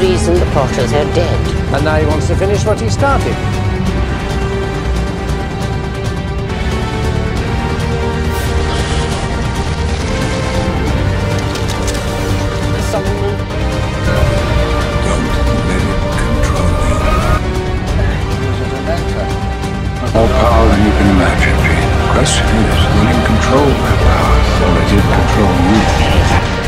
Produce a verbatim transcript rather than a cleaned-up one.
reason the Potters are dead. And now he wants to finish what he started. Don't let it control you. More power than you can imagine, Pete. The question is, will you control that power, or let it control you?